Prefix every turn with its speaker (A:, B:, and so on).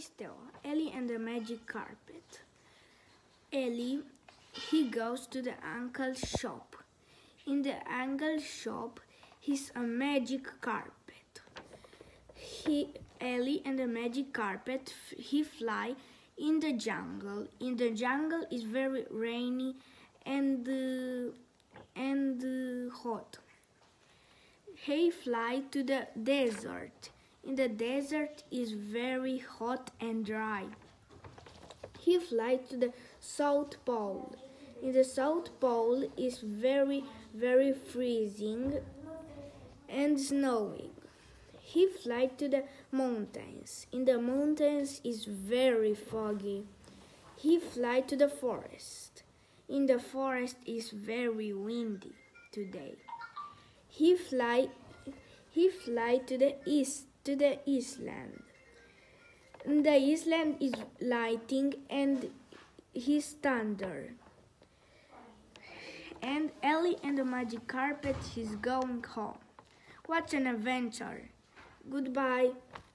A: is Theo, Ellie and the Magic Carpet. Ellie, he goes to the uncle's shop. In the uncle's shop, he's a magic carpet. Ellie and the magic carpet, he fly in the jungle. In the jungle is very rainy and hot. He fly to the desert. In the desert is very hot and dry. He fly to the South Pole. In the South Pole is very, very freezing and snowing. He fly to the mountains. In the mountains is very foggy. He fly to the forest. In the forest is very windy today. He fly to the Eastland. The Eastland is lighting and his thunder. And Ellie and the magic carpet is going home. What an adventure! Goodbye.